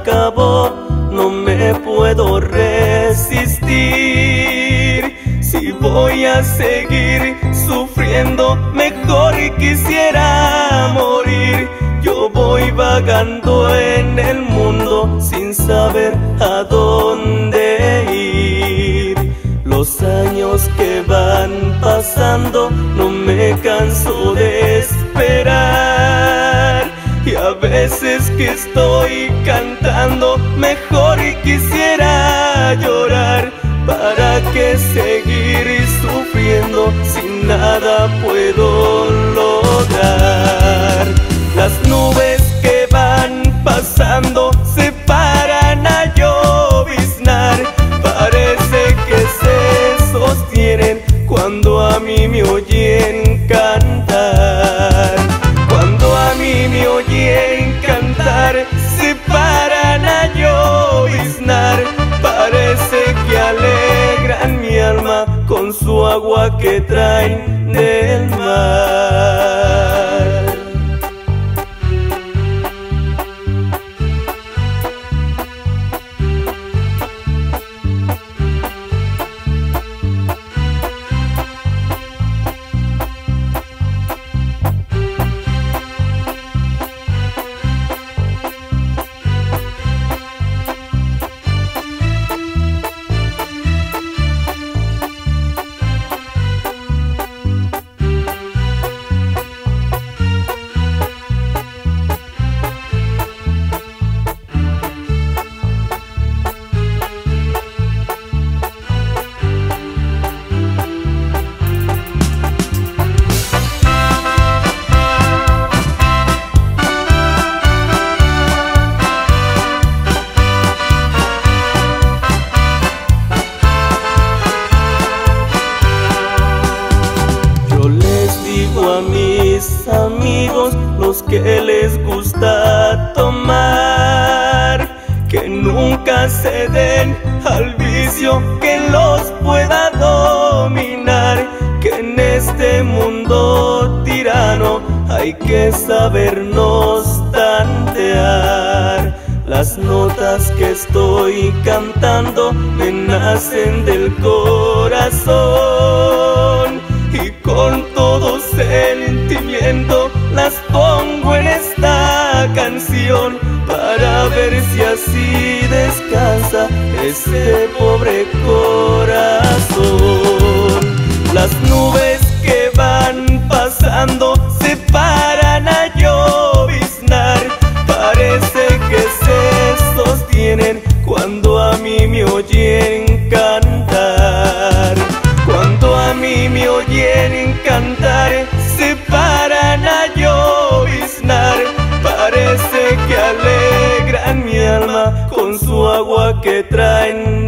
acabó, no me puedo resistir. Si voy a seguir sufriendo, mejor quisiera morir. Yo voy vagando en el mundo sin saber a dónde ir. Los años que van pasando no me canso de esperar. Y a veces que estoy cantando, mejor quisiera llorar. ¿Para qué seguir sufriendo si nada puedo lograr? Las nubes que van pasando se paran a lloviznar. Parece que se sostienen cuando a mí me oyen cantar. Cuando a mí me oyen cantar, se paran a lloviznar. Parece que alegran mi alma con su agua que traen del mar. A mis amigos, los que les gusta tomar, que nunca se den al vicio que los pueda dominar. Que en este mundo tirano hay que sabernos tantear. Las notas que estoy cantando me nacen del corazón, y con todo sentimiento las pongo en esta canción, para ver si así descansa ese pobre corazón. Las nubes que van pasando se paran a lloviznar. Parece que se sostienen cuando a mí me oyen cantar. Cuando a mí me oyen cantar, se paran a lloviznar. Parece que alegran mi alma con su agua que traen